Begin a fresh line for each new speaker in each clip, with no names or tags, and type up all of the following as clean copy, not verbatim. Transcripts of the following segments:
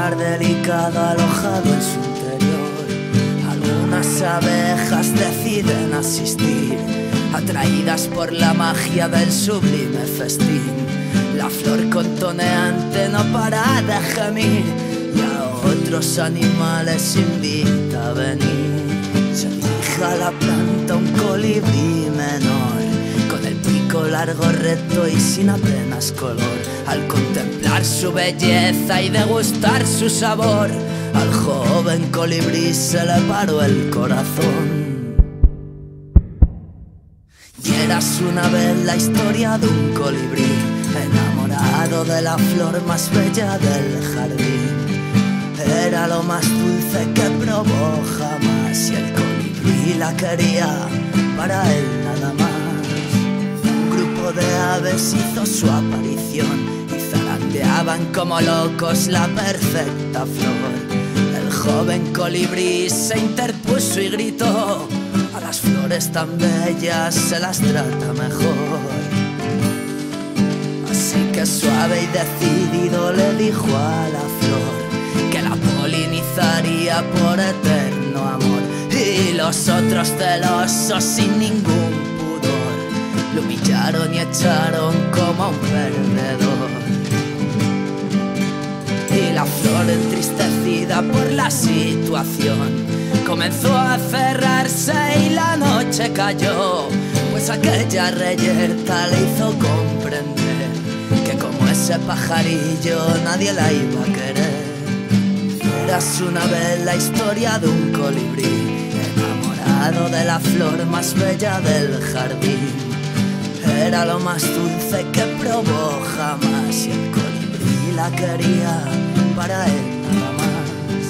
mar delicado alojado en su interior. Algunas abejas deciden asistir, atraídas por la magia del sublime festín. La flor contoneante no para de gemir y a otros animales invita a venir. Se dirige a la planta un colibrí menor, con el pico largo, recto y sin apenas color. Al contemplar su belleza y degustar su sabor, al joven colibrí se le paró el corazón. Y eras una vez la historia de un colibrí enamorado de la flor más bella del jardín. Era lo más dulce que probó jamás y el colibrí la quería para él nada más. Un grupo de aves hizo su aparición y zarandeaban como locos la perfecta flor. El joven colibrí se interpuso y gritó: a las flores tan bellas se las trata mejor. Así que suave y decidido le dijo a la flor que la polinizaría por eterno amor. Y los otros celosos sin ningún pudor lo humillaron y echaron como a un perdedor. Y la flor, entristecida por la situación, comenzó a cerrarse y la noche cayó, pues aquella reyerta le hizo comprender que como ese pajarillo nadie la iba a querer. Eras una vez la historia de un colibrí enamorado de la flor más bella del jardín. Era lo más dulce que probó jamás y el colibrí la quería para él nada más.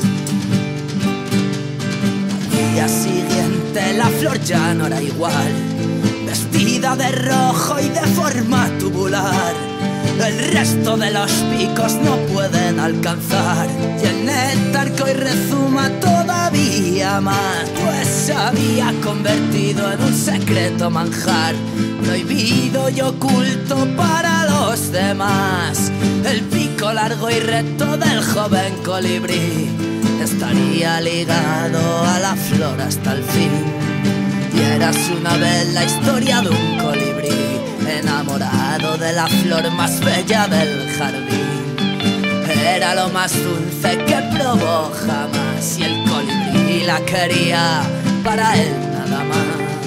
Al día siguiente la flor ya no era igual, vestida de rojo y de forma tubular. El resto de los picos no pueden alcanzar y el néctar que hoy rezuma todavía más, pues se había convertido en un secreto manjar, prohibido y oculto para los demás. El pico largo y recto del joven colibrí estaría ligado a la flor hasta el fin. Y eras una vez la historia de un colibrí enamorado de la flor más bella del jardín. Era lo más dulce que probó jamás y el colibrí la quería para él nada más.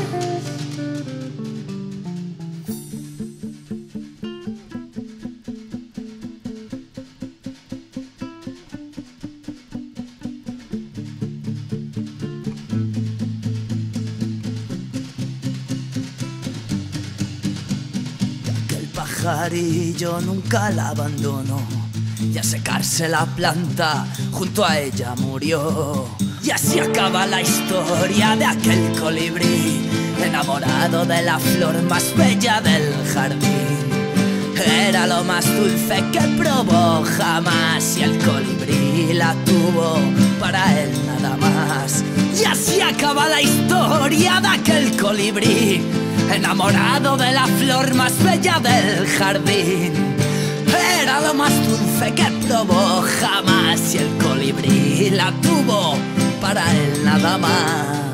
El pajarillo nunca la abandonó y a secarse la planta junto a ella murió. Y así acaba la historia de aquel colibrí enamorado de la flor más bella del jardín. Era lo más dulce que probó jamás y el colibrí la tuvo para él nada más. Y así acaba la historia de aquel colibrí enamorado de la flor más bella del jardín. Era lo más dulce que probó jamás y el colibrí la tuvo para él nada más.